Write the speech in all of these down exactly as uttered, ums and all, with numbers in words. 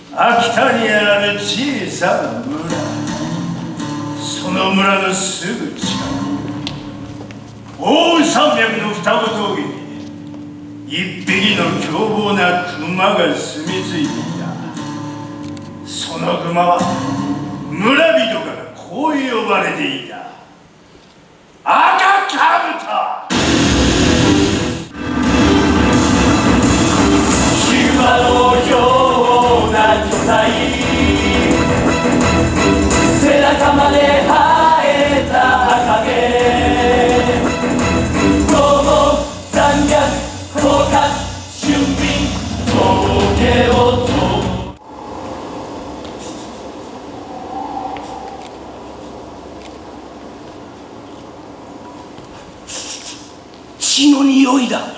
秋田にある小さな村、その村のすぐ近く、奥羽山脈の双子峠に一匹の凶暴な熊が住み着いていた。その熊は村人からこう呼ばれていた。赤かぶと。熊のような巨体、背中まで生えた赤毛、桃山脈広角俊敏峠を通る。血の匂いだ。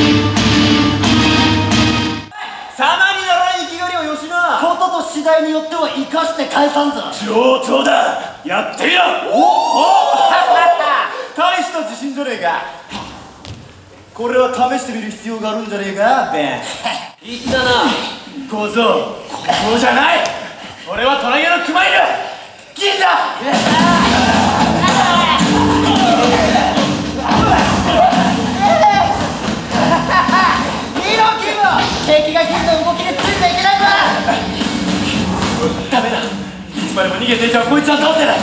様にならん生きがりをよしな。ことと次第によっては生かして返さんぞ。 上等だ。やってや。 おお大した自信じゃねえか。これは試してみる必要があるんじゃねえかベン。 言ったな小僧。そうじゃない。俺は虎毛の熊いる銀だ。 敵が銀の動きについていけないぞ。 ダメだ。いつまでも逃げていてはこいつは倒せない。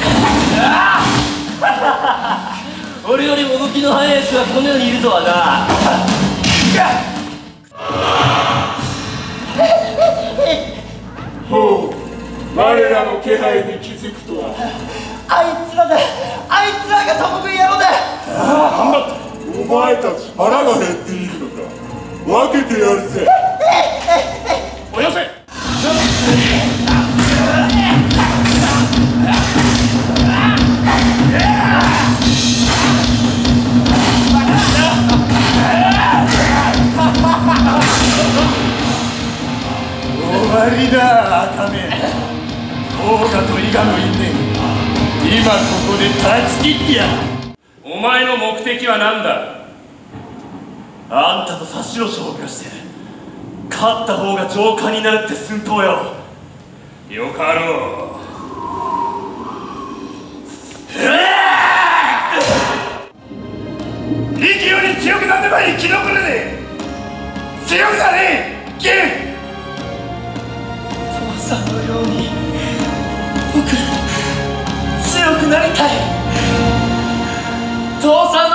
俺よりも動きの速いやつがこの世にいるとはな。 ほう、我らの気配に気づくとは。 あいつらだ。あいつらがトムクイ野郎だ。 なんだってお前たち腹が減っているのか。分けてやるぜ。 およせ。終わりだ赤目。甲賀と伊賀の因縁、今ここで断ち切ってやる。お前の目的は何だ。あんたと差しの勝負をして勝った方が上官になるって寸法よ。よかろう。生きより強くなってば生き残れねえ。強くなれ銀。 父さんのように僕強くなりたい。父さんの